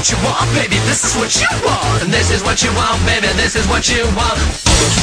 what you want, baby, this is what you want. And this is what you want, baby, this is what you want.